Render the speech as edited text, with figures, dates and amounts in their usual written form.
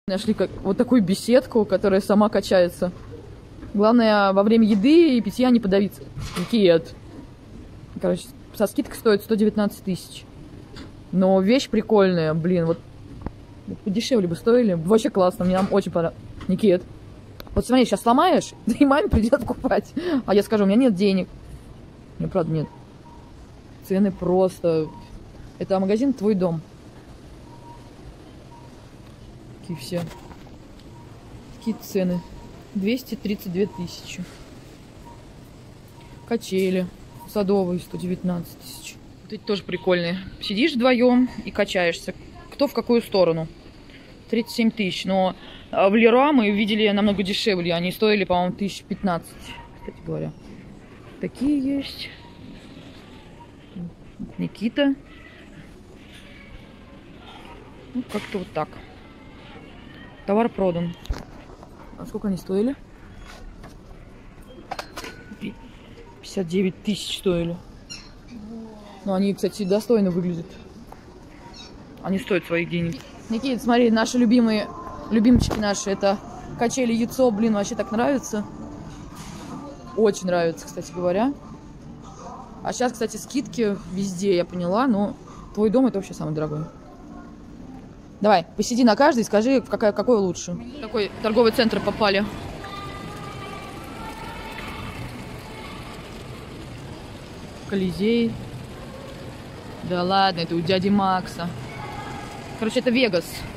Нашли вот такую беседку, которая сама качается. Главное, во время еды и питья не подавиться. Нет. Короче, со скидкой стоит 119 тысяч. Но вещь прикольная, блин, вот подешевле бы стоили. Вообще классно, мне нам очень понравилось. Никит, вот смотри, сейчас сломаешь, и маме придется покупать. А я скажу, у меня нет денег. Мне правда нет. Цены просто... Это магазин «Твой дом». Такие все. Такие цены. 232 тысячи. Качели. Садовые 119 тысяч. Вот эти тоже прикольные. Сидишь вдвоем и качаешься. Кто в какую сторону. 37 тысяч. Но в Леруа мы видели намного дешевле. Они стоили, по-моему, 1015. Кстати говоря. Такие есть. Никита. Ну, как-то вот так. Товар продан. А сколько они стоили? 59 тысяч стоили. Но они, кстати, достойно выглядят. Они стоят своих денег. Никит, смотри, наши любимчики наши, это качели яйцо, блин, вообще так нравится. Очень нравится, кстати говоря. А сейчас, кстати, скидки везде, я поняла, но «Твой дом» это вообще самый дорогой. Давай, посиди на каждый и скажи, какой лучше. В какой торговый центр попали? Колизей. Да ладно, это у дяди Макса. Короче, это Вегас.